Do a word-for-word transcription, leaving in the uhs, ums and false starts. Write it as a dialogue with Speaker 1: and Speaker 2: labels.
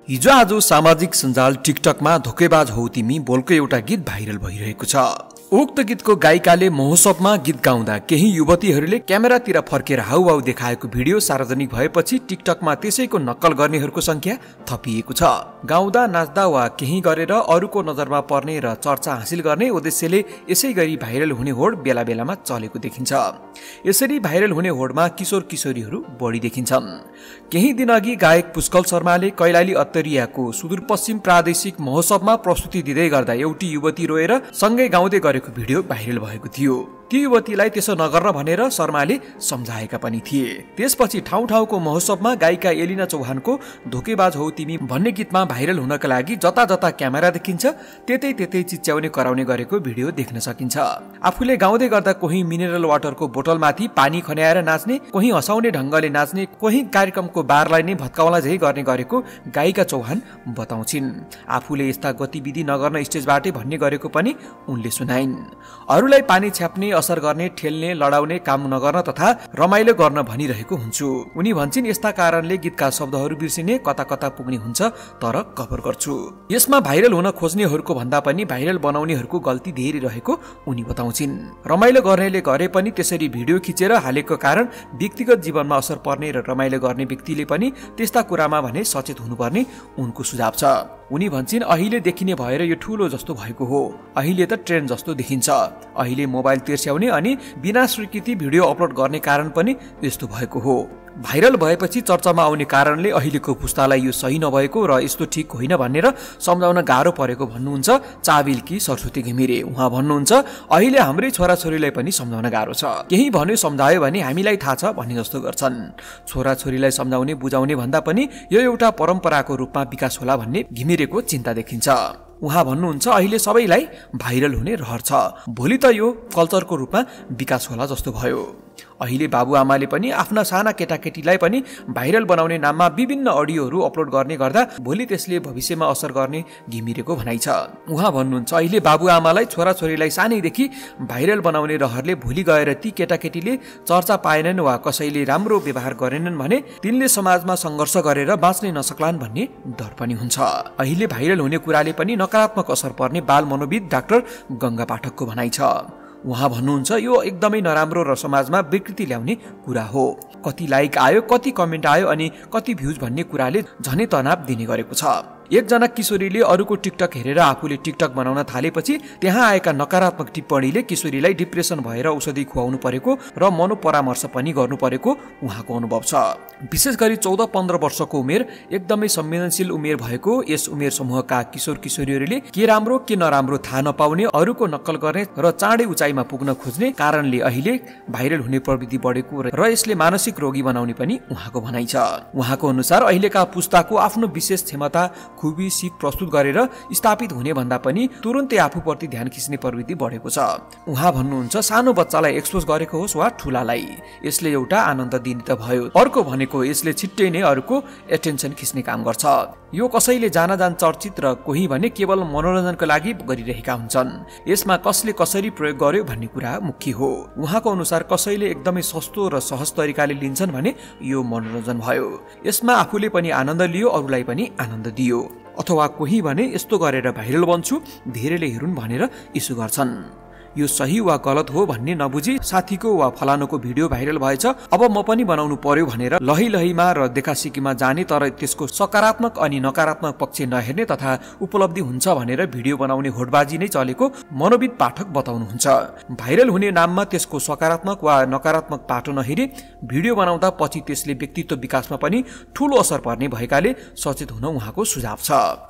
Speaker 1: हिजो आज सामाजिक सञ्जाल टिकटकमा धोकेबाज हौ तिमी बोलको एउटा गीत भाइरल भइरहेको छ। उक्त गीतको गायिकाले महोत्सवमा गीत गाउँदा केही युवतीहरूले क्यामेरातिर फर्केर हाउभाउ देखाएको भिडियो सार्वजनिक भएपछि टिकटकमा त्यसैको नक्कल गर्नेहरूको संख्या थपिएको छ। गाउँदा नाच्दा वा केही गरेर अरूको नजरमा पर्ने र चर्चा हासिल गर्ने उद्देश्यले यसै गरी भाइरल हुने होड बेला बेलामा चलेको देखिन्छ। यसरी भाइरल हुने होडमा किशोर किशोरीहरू बढी देखिन्छन्। केही दिन अघि गायक पुष्कल शर्माले कैलाली अत्तरियाको सुदूरपश्चिम प्रादेशिक महोत्सवमा प्रस्तुति दिँदै गर्दा एउटी युवती रोएर सँगै गाउँदै गरेको भिडियो भाइरल भएको थियो। ती युवतीलाई त्यसो नगर्न भनेर शर्माले सम्झाएका पनि थिए। त्यसपछि ठाउँ ठाउँको महोत्सवमा गायिका एलिना चौहानको धोकेबाज हौ तिमी भन्ने गीतमा भाइरल हुनका लागि जता जता क्यामेरा देखिन्छ त्यतै त्यतै चिच्याउने कराउने गरेको भिडियो देख्न सकिन्छ। आफूले गाउँदै गर्दा कोही मिनरल वाटरको बोतलमाथि पानी खन्याएर नाच्ने, कोही हँसाउने ढङ्गले नाच्ने, कोही कार्यक्रमको बारलाई नै भत्काउला झै गर्ने गरेको गायिका चौहान बताउँछिन्। आफूले यस्ता गतिविधि नगर्न स्टेजबाटै भन्ने गरेको पनि उनले सुनाइन्। अरूलाई पानी छ्याप्ने, असर गर्ने, ठेल्ने, लडाउने काम नगर्न तथा रमाइलो गर्न भनिरहेको हुन्छु। उनी भन्छन् यस्ता कारणले गीतका शब्दहरू बिर्सिने, कता कता पुग्ने हुन्छ, तर कभर गर्छु। यसमा भाइरल हुन खोज्नेहरूको भन्दा पनि भाइरल बनाउनेहरूको गल्ती धेरै रहेको उनी बताउँछिन्। रमाइलो गर्नेले गरे पनि त्यसरी भिडियो खिचेर हालेको कारण व्यक्तिगत जीवनमा असर पर्ने र रमाइलो गर्ने व्यक्तिले पनि त्यस्ता कुरामा भने सचेत हुनुपर्ने उनको सुझाव छ। उनी भन्छन् अहिले देखिने भएर यो ठूलो जस्तो भएको हो। अहिले त ट्रेन्ड जस्तो देखिन्छ। अहिले मोबाइल तिर्स्याउने अनि बिना स्वीकृति भिडियो अपलोड गर्ने कारण पनि यस्तो भएको हो। भाइरल भएपछि चर्चामा आउने कारणले अहिलेको पुस्तालाई यो सही नभएको र यस्तो ठिक होइन भनेर सम्झाउन गाह्रो परेको भन्नुहुन्छ चाबिलकी सरस्वती घिमिरे। उहाँ भन्नुहुन्छ अहिले हाम्रै छोराछोरीलाई पनि सम्झाउन गाह्रो छ। केही भन्यो सम्झायो भने हामीलाई थाहा छ भन्ने जस्तो गर्छन्। छोराछोरीलाई सम्झाउने बुझाउने भन्दा पनि यो एउटा परम्पराको रूपमा विकास होला भन्ने घिमिरेको चिन्ता देखिन्छ। उहाँ भन्नुहुन्छ अहिले सबैलाई भाइरल हुने रहर छ। भोलि त यो कल्चरको रूपमा विकास होला जस्तो भयो। अहिले बाबुआमाले पनि आफ्ना साना केटाकेटीलाई पनि भाइरल बनाउने नाममा विभिन्न अडियोहरू अपलोड गर्ने गर्दा भोलि त्यसले भविष्यमा असर गर्ने घिमिरेको भनाइ छ। उहाँ भन्नुहुन्छ अहिले बाबुआमालाई छोराछोरीलाई सानैदेखि भाइरल बनाउने रहरले भोलि गएर ती केटाकेटीले चर्चा पाएनन् वा कसैले राम्रो व्यवहार गरेनन् भने तिनले समाजमा सङ्घर्ष गरेर बाँच्नै नसक्लान् भन्ने डर पनि हुन्छ। अहिले भाइरल हुने कुराले पनि नकारात्मक असर पर्ने बाल मनोविद डाक्टर गङ्गा पाठकको भनाइ छ। उहाँ भन्नुहुन्छ यो एकदमै नराम्रो र समाजमा विकृति ल्याउने कुरा हो। कति लाइक आयो, कति कमेन्ट आयो अनि कति भ्युज भन्ने कुराले झनै तनाव दिने गरेको छ। एकजना किशोरीले अरूको टिकटक हेरेर आफूले टिकटक बनाउन थालेपछि त्यहाँ आएका नकारात्मक टिप्पणीले किशोरीलाई डिप्रेसन भएर औषधि खुवाउनु परेको र मनोपरामर्श पनि गर्नु परेको उहाँको अनुभव छ। विशेष गरी चौध पन्ध्र वर्षको उमेर एकदमै संवेदनशील उमेर भएको यस उमेर समूहका किशोर किशोरीहरूले के राम्रो के नराम्रो थाहा नपाउने, अरूको नक्कल गर्ने र चाँडै उचाइमा पुग्न खोज्ने कारणले अहिले भाइरल हुने प्रवृत्ति बढेको र यसले मानसिक रोगी बनाउने पनि उहाँको भनाइ छ। उहाँको अनुसार अहिलेका पुस्ताको आफ्नो विशेष क्षमता, खुबी, सिप प्रस्तुत गरेर स्थापित हुने भन्दा पनि तुरुन्तै आफूप्रति ध्यान खिच्ने प्रवृत्ति बढेको छ। उहाँ भन्नुहुन्छ सानो बच्चालाई एक्सपोज गरेको होस् वा ठुलालाई यसले एउटा आनन्द दिने त भयो, अर्को भनेको यसले छिट्टै नै अरूको एटेन्सन खिच्ने काम गर्छ। यो कसैले जानाजान चर्चित र कोही भने केवल मनोरञ्जनको लागि गरिरहेका हुन्छन्। यसमा कसले कसरी प्रयोग गर्यो भन्ने कुरा मुख्य हो। उहाँको अनुसार कसैले एकदमै सस्तो र सहज तरिकाले लिन्छन् भने यो मनोरञ्जन भयो। यसमा आफूले पनि आनन्द लियो, अरूलाई पनि आनन्द दियो। अथवा कोही भने यस्तो गरेर भाइरल बन्छु, धेरैले हेरुन् भनेर इस्यु गर्छन्। यो सही वा गलत हो भन्ने नबुझी साथीको वा फलानुको भिडियो भाइरल भएछ, अब म पनि बनाउनु पर्यो भनेर लही लहीमा र देखासिकीमा जाने तर त्यसको सकारात्मक अनि नकारात्मक पक्ष नहेर्ने तथा उपलब्धि हुन्छ भनेर भिडियो बनाउने होडबाजी नै चलेको मनोविद पाठक बताउनुहुन्छ। भाइरल हुने नाममा त्यसको सकारात्मक वा नकारात्मक पाटो नहेरी भिडियो बनाउँदा पछि त्यसले व्यक्तित्व विकासमा पनि ठूलो असर पर्ने भएकाले सचेत हुन उहाँको सुझाव छ।